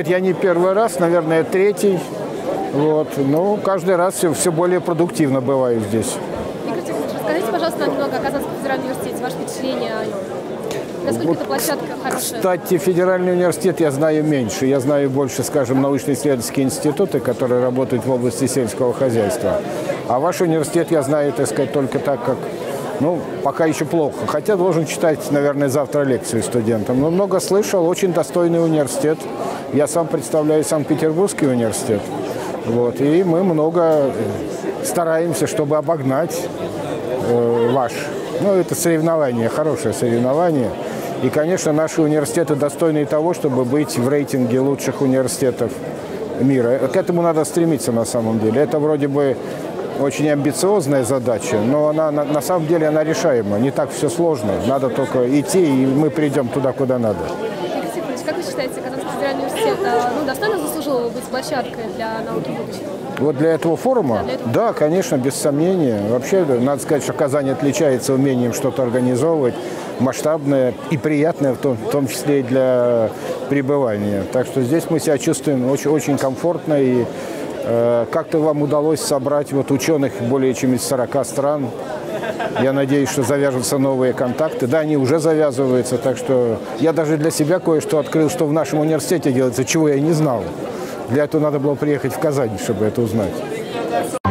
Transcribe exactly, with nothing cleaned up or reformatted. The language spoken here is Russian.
Нет, я не первый раз, наверное, третий. Вот. Ну, каждый раз все, все более продуктивно бываю здесь. Игорь Тихонович, расскажите, пожалуйста, нам немного о Казанском федеральном университете, ваше впечатление о нем. Насколько Вот, эта площадка хорошая? Кстати, федеральный университет я знаю меньше. Я знаю больше, скажем, научно-исследовательские институты, которые работают в области сельского хозяйства. А ваш университет я знаю, так сказать, только так, как, ну, пока еще плохо. Хотя должен читать, наверное, завтра лекцию студентам. Но много слышал, очень достойный университет. Я сам представляю Санкт-Петербургский университет. Вот, и мы много стараемся, чтобы обогнать э, ваш. Ну, это соревнование, хорошее соревнование. И, конечно, наши университеты достойны того, чтобы быть в рейтинге лучших университетов мира. К этому надо стремиться на самом деле. Это вроде бы очень амбициозная задача, но она на, на самом деле она решаема. Не так все сложно. Надо только идти, и мы придем туда, куда надо. Игорь Тихонович, как вы считаете, Казанский федеральный университет ну, достойно заслужил быть площадкой для науки будущего? Вот для этого форума? Да, для этого. Да, конечно, без сомнения. Вообще, надо сказать, что Казань отличается умением что-то организовывать, масштабное и приятное, в том, в том числе и для пребывания. Так что здесь мы себя чувствуем очень, очень комфортно. И э, как-то вам удалось собрать вот ученых более чем из сорока стран. Я надеюсь, что завяжутся новые контакты. Да, они уже завязываются. Так что я даже для себя кое-что открыл, что в нашем университете делается, чего я не знал. Для этого надо было приехать в Казань, чтобы это узнать.